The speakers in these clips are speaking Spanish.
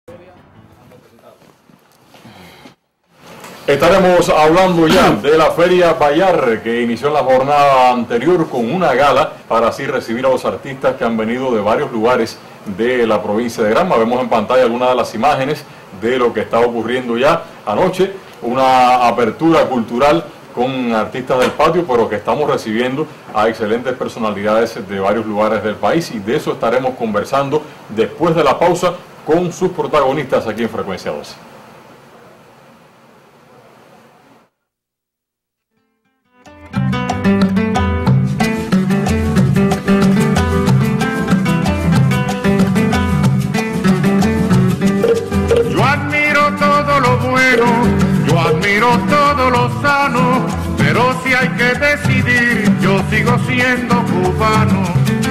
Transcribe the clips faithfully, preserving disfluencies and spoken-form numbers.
Estaremos hablando ya de la Feria Bayar, que inició en la jornada anterior con una gala para así recibir a los artistas que han venido de varios lugares de la provincia de Granma. Vemos en pantalla algunas de las imágenes de lo que está ocurriendo ya anoche, una apertura cultural con artistas del patio, pero que estamos recibiendo a excelentes personalidades de varios lugares del país, y de eso estaremos conversando después de la pausa con sus protagonistas aquí en Frecuencia doce. Todo lo sano, pero si hay que decidir, yo sigo siendo cubano.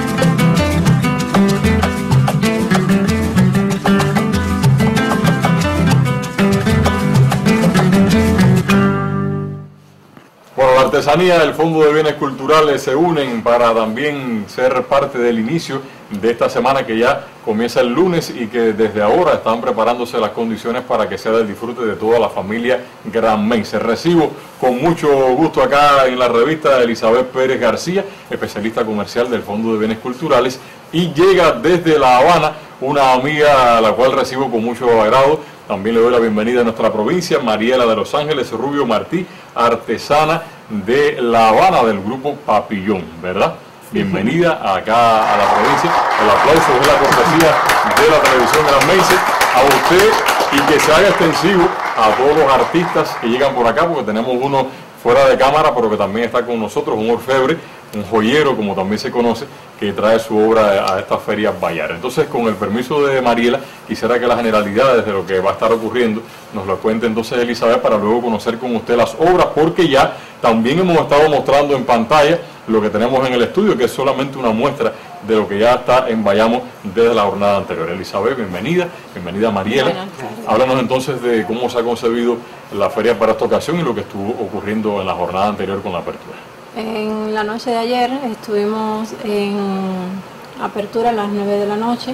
Bueno, la artesanía del Fondo de Bienes Culturales se unen para también ser parte del inicio de esta semana que ya comienza el lunes, y que desde ahora están preparándose las condiciones para que sea del disfrute de toda la familia granmense. Recibo con mucho gusto acá en la revista a Elizabeth Pérez García, especialista comercial del Fondo de Bienes Culturales, y llega desde La Habana una amiga a la cual recibo con mucho agrado. También le doy la bienvenida a nuestra provincia, Mariela de Los Ángeles Rubio Martí, artesana de La Habana del grupo Papillón, ¿verdad? Bienvenida acá a la provincia. El aplauso es la cortesía de la televisión granmense a usted, y que se haga extensivo a todos los artistas que llegan por acá, porque tenemos uno fuera de cámara, pero que también está con nosotros, un orfebre, un joyero, como también se conoce, que trae su obra a esta feria Bayar. Entonces, con el permiso de Mariela, quisiera que las generalidades de lo que va a estar ocurriendo nos lo cuente entonces Elizabeth, para luego conocer con usted las obras, porque ya también hemos estado mostrando en pantalla lo que tenemos en el estudio, que es solamente una muestra de lo que ya está en Bayamo desde la jornada anterior. Elizabeth, bienvenida, bienvenida Mariela. Háblanos entonces de cómo se ha concebido la feria para esta ocasión y lo que estuvo ocurriendo en la jornada anterior con la apertura. En la noche de ayer estuvimos en apertura a las nueve de la noche,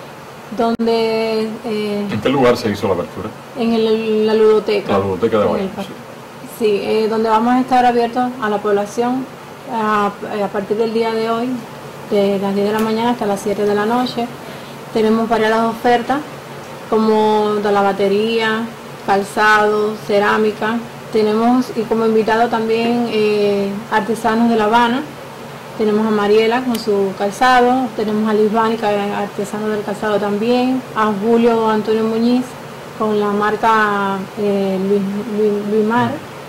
donde... Eh, ¿En qué lugar se hizo la apertura? En el, la ludoteca. La ludoteca de Bayamo. Sí, sí eh, donde vamos a estar abiertos a la población a, a partir del día de hoy, de las diez de la mañana hasta las siete de la noche. Tenemos varias ofertas, como de la batería, calzado, cerámica. Tenemos, y como invitado también, eh, artesanos de La Habana. Tenemos a Mariela con su calzado, tenemos a Lisbani, que es artesano del calzado también, a Julio Antonio Muñiz con la marca eh, Luis, Luis, Luis Mar,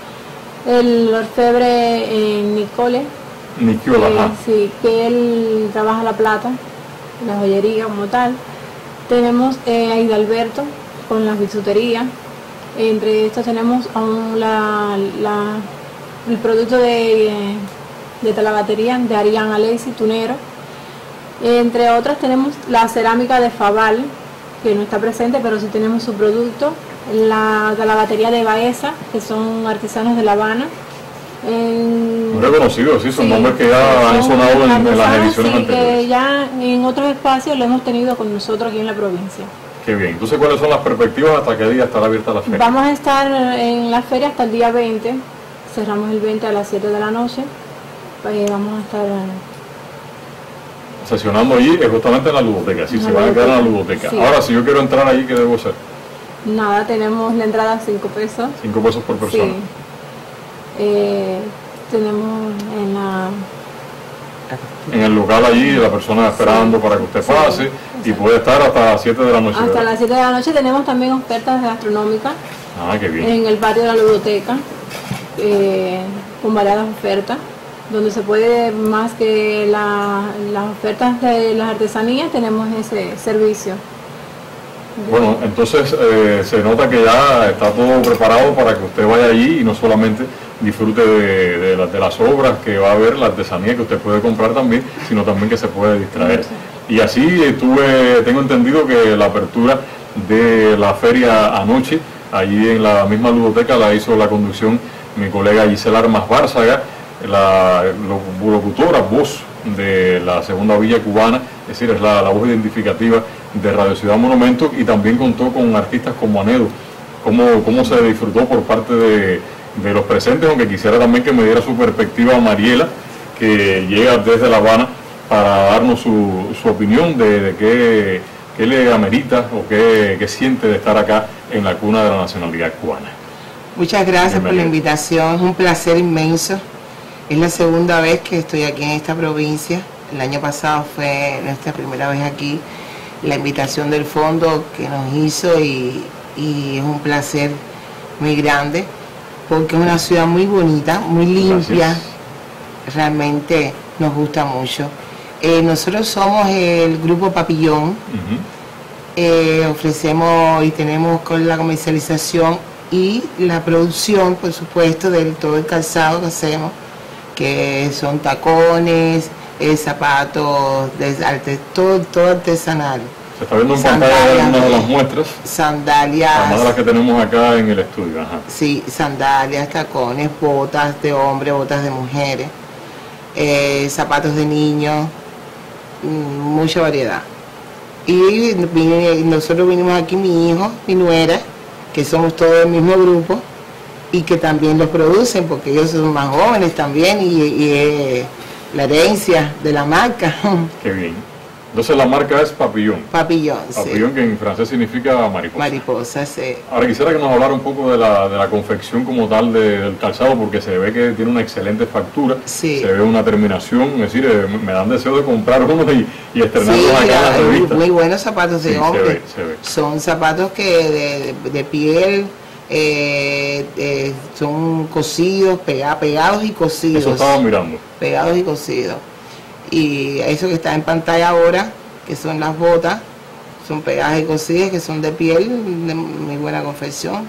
el orfebre eh, Nicole, Nicole, que, sí, que él trabaja la plata, la joyería como tal. Tenemos eh, a Hidalberto con las bisuterías. Entre estos tenemos aún la, la, el producto de, de talabatería de Arián Alexi Tunero. Entre otras tenemos la cerámica de Fabal, que no está presente, pero sí tenemos su producto. La talabatería de Baeza, que son artesanos de La Habana. En, muy reconocidos, sí, son sí, nombres que ya han sonado en, en las ediciones sí, anteriores. Que ya en otros espacios lo hemos tenido con nosotros aquí en la provincia. Qué bien. Entonces, ¿cuáles son las perspectivas? ¿Hasta qué día estará abierta la feria? Vamos a estar en la feria hasta el día veinte. Cerramos el veinte a las siete de la noche. Eh, vamos a estar sesionando allí, es justamente en la ludoteca. Sí, se va a quedar en la ludoteca. Sí. Ahora, si yo quiero entrar allí, ¿qué debo hacer? Nada, tenemos la entrada a cinco pesos. cinco pesos por persona. Sí. Eh, tenemos en la... En el local allí, la persona esperando, sí, para que usted pase, sí, y puede estar hasta las siete de la noche. Hasta ¿verdad? las siete de la noche. Tenemos también ofertas gastronómicas. Ah, qué bien. En el patio de la ludoteca, eh, con variadas ofertas, donde se puede, más que la, las ofertas de las artesanías, tenemos ese servicio. Bueno, entonces eh, se nota que ya está todo preparado para que usted vaya allí y no solamente disfrute de, de, la, de las obras que va a ver, la artesanía que usted puede comprar también, sino también que se puede distraer. Sí. Y así estuve, tengo entendido que la apertura de la feria anoche, allí en la misma ludoteca, la hizo la conducción mi colega Gisela Armas Bárzaga, la locutora, voz de la segunda villa cubana, es decir, es la, la voz identificativa de Radio Ciudad Monumento, y también contó con artistas como Anedo. ¿Cómo, cómo se disfrutó por parte de, de los presentes? Aunque quisiera también que me diera su perspectiva Mariela, que llega desde La Habana para darnos su, su opinión de, de qué, qué le amerita o qué, qué siente de estar acá en la cuna de la nacionalidad cubana. Muchas gracias Bienvenido. por la invitación, es un placer inmenso. Es la segunda vez que estoy aquí en esta provincia. El año pasado fue nuestra primera vez aquí. La invitación del fondo que nos hizo y, y es un placer muy grande porque es una ciudad muy bonita, muy limpia. Gracias. Realmente nos gusta mucho. Eh, nosotros somos el grupo Papillón. Uh-huh. eh, ofrecemos y tenemos con la comercialización y la producción, por supuesto, de todo el calzado que hacemos, que son tacones, eh, zapatos, de arte, todo, todo artesanal. Se está viendo en pantalla una de las muestras. Sandalias. Además de las que tenemos acá en el estudio. Ajá. Sí, sandalias, tacones, botas de hombre, botas de mujeres, eh, zapatos de niños, mucha variedad. Y vine, nosotros vinimos aquí, mi hijo, mi nuera, que somos todos del mismo grupo y que también los producen porque ellos son más jóvenes también y, y eh, la herencia de la marca. Qué bien. Entonces la marca es Papillón. Papillón, Papillón, sí. que en francés significa mariposa. Mariposa, sí. Ahora quisiera que nos hablara un poco de la, de la confección como tal de, del calzado, porque se ve que tiene una excelente factura, sí. Se ve una terminación, es decir, eh, me dan deseo de comprar uno y, y estrenarlos sí, acá en la revista. Muy buenos zapatos de sí, hombre. Se ve, se ve. Son zapatos que de, de, de piel, eh, eh, son cosidos, pega, pegados y cosidos. Eso estaba mirando. Pegados y cosidos. Y eso que está en pantalla ahora, que son las botas, son pegadas y cosidas, que son de piel, de muy buena confección.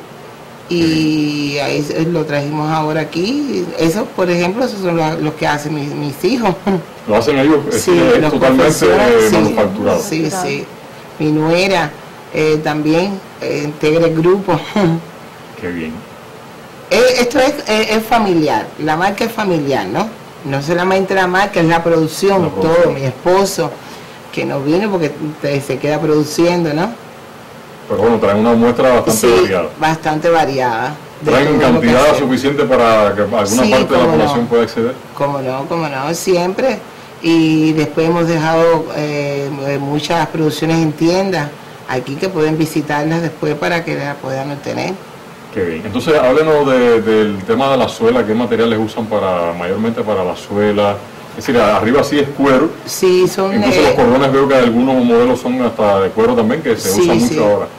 Y ahí lo trajimos ahora aquí. Eso, por ejemplo, esos son los, los que hacen mis, mis hijos. ¿Lo hacen ellos? Sí, es los totalmente eh, sí, manufacturado. Sí, sí. Mi nuera eh, también eh, integra el grupo. Qué bien. Eh, esto es, es, es familiar, la marca es familiar, ¿no? No solamente la marca, es la producción, la producción. Todo, mi esposo, que no viene porque se queda produciendo, ¿no? Pero bueno, traen una muestra bastante sí, variada. bastante variada. ¿Traen cantidad suficiente para que alguna sí, parte de la población no. pueda acceder? Cómo no, cómo no, siempre. Y después hemos dejado eh, muchas producciones en tiendas aquí que pueden visitarlas después para que las puedan obtener. Qué bien. Entonces, háblenos de, del tema de la suela. ¿Qué materiales usan para mayormente para la suela? Es decir, arriba sí es cuero. Sí, son... Incluso eh, los cordones veo que algunos modelos son hasta de cuero también, que se sí, usa mucho sí. ahora.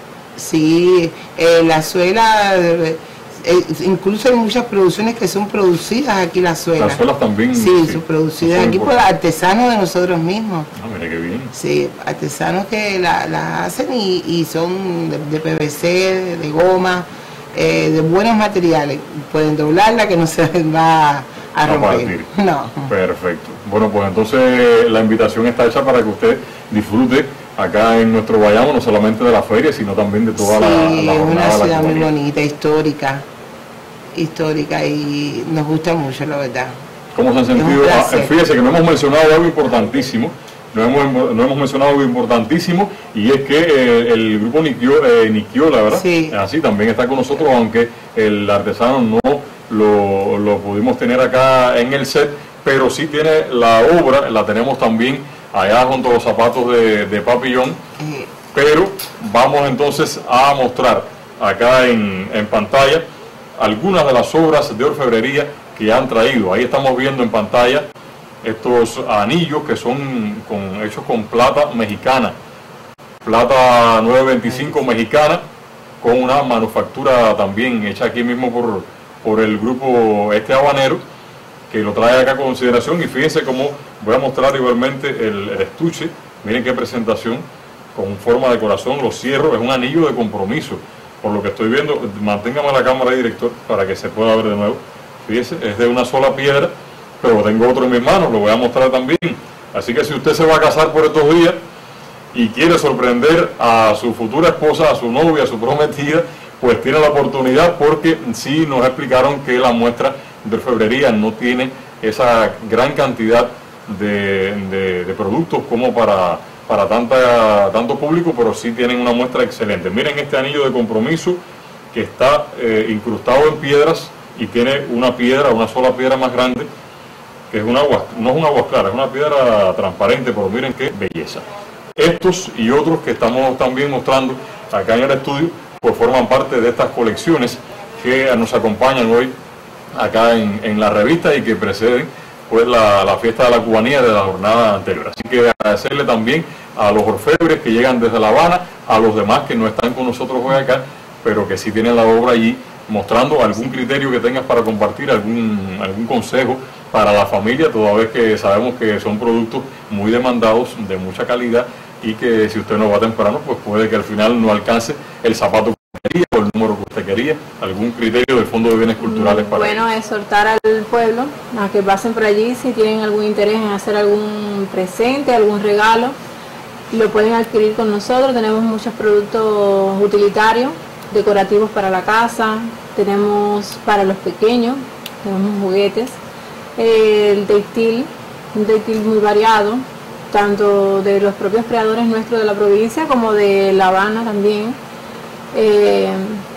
Sí, eh, la suela... Eh, eh, incluso hay muchas producciones que son producidas aquí las suelas. Las suelas también. Sí, sí son producidas son aquí por artesanos de nosotros mismos. Ah, mira qué bien. Sí, artesanos que las la hacen y, y son de, de P V C, de goma, eh, de buenos materiales. Pueden doblarla que no se va a romper. No. Perfecto. Bueno, pues entonces la invitación está hecha para que usted disfrute acá en nuestro Bayamo, no solamente de la feria, sino también de toda sí, la, la es jornada. una ciudad muy bonita, histórica, histórica y nos gusta mucho, la verdad. ¿Cómo se han sentido? Ah, fíjese que no hemos mencionado algo importantísimo, no hemos, no hemos mencionado algo importantísimo, y es que eh, el grupo Niquio, eh, Niquiola, ¿verdad? Sí. Así también está con nosotros, aunque el artesano no lo, lo pudimos tener acá en el set, pero sí tiene la obra, la tenemos también allá junto a los zapatos de, de Papillón, eh. pero vamos entonces a mostrar acá en, en pantalla algunas de las obras de orfebrería que han traído. Ahí estamos viendo en pantalla estos anillos que son con, hechos con plata mexicana, plata nueve veinticinco mexicana, con una manufactura también hecha aquí mismo por, por el grupo este habanero, que lo trae acá a consideración. Y fíjense cómo voy a mostrar igualmente el, el estuche. Miren qué presentación, con forma de corazón, los cierros, es un anillo de compromiso, por lo que estoy viendo. Manténgame la cámara ahí, director, para que se pueda ver de nuevo. Fíjense, es de una sola piedra, pero tengo otro en mis manos, lo voy a mostrar también. Así que si usted se va a casar por estos días y quiere sorprender a su futura esposa, a su novia, a su prometida, pues tiene la oportunidad, porque sí nos explicaron que la muestra de orfebrería no tiene esa gran cantidad de, de, de productos como para para tanta, tanto público, pero sí tienen una muestra excelente. Miren este anillo de compromiso que está eh, incrustado en piedras y tiene una piedra, una sola piedra más grande, que es una agua, no es una agua clara, es una piedra transparente, pero miren qué belleza. Estos y otros que estamos también mostrando acá en el estudio, pues forman parte de estas colecciones que nos acompañan hoy acá en, en la revista y que preceden pues la, la fiesta de la cubanía de la jornada anterior. Así que agradecerle también a los orfebres que llegan desde La Habana, a los demás que no están con nosotros hoy acá, pero que sí tienen la obra allí, mostrando algún criterio que tengas para compartir, algún, algún consejo para la familia, toda vez que sabemos que son productos muy demandados, de mucha calidad, y que si usted no va temprano, pues puede que al final no alcance el zapato que usted quería o el número que usted quería. ¿Algún criterio del Fondo de Bienes Culturales para Bueno, ellos? exhortar al pueblo a que pasen por allí si tienen algún interés en hacer algún presente, algún regalo, lo pueden adquirir con nosotros. Tenemos muchos productos utilitarios, decorativos para la casa, tenemos para los pequeños, tenemos juguetes, el textil, un textil muy variado, tanto de los propios creadores nuestros de la provincia como de La Habana también. Eh,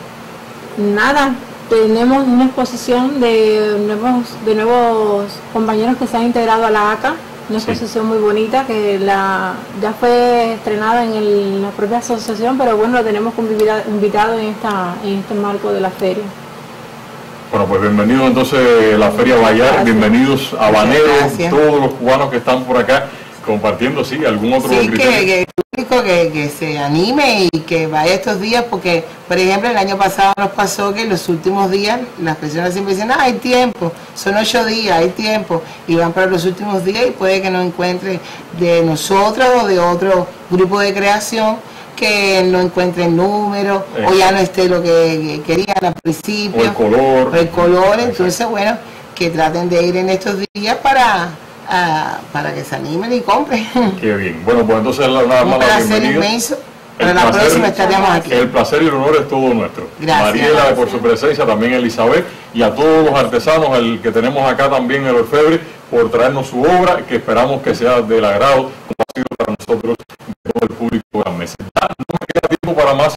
nada, tenemos una exposición de nuevos, de nuevos compañeros que se han integrado a la A C A, una Sí. exposición muy bonita que la, ya fue estrenada en el, la propia asociación, pero bueno, lo tenemos como invita- invitado en, esta, en este marco de la feria. Bueno, pues bienvenidos entonces a la Feria Bayar, Gracias. bienvenidos a Habaneros, Gracias. todos los cubanos que están por acá compartiendo, sí, algún otro Sí, criterio. que, que el público que, que se anime y que vaya estos días, porque, por ejemplo, el año pasado nos pasó que en los últimos días las personas siempre dicen, ah, hay tiempo, son ocho días, hay tiempo, y van para los últimos días y puede que no encuentren de nosotros o de otro grupo de creación que no encuentren números Eh. o ya no esté lo que querían al principio. O el color. O el color, entonces, bueno, que traten de ir en estos días para... Ah, para que se animen y compren. Qué bien. Bueno, pues entonces la- nada Un más la placer bienvenida. inmenso. El Para la placer- próxima estaremos aquí. El placer y el honor es todo nuestro. Gracias. Mariela, por su presencia, también Elizabeth, y a todos los artesanos, el que tenemos acá también, el orfebre, por traernos su obra, que esperamos que sea del agrado, como ha sido para nosotros, de todo el público de la mesa. Ya no me queda tiempo para más,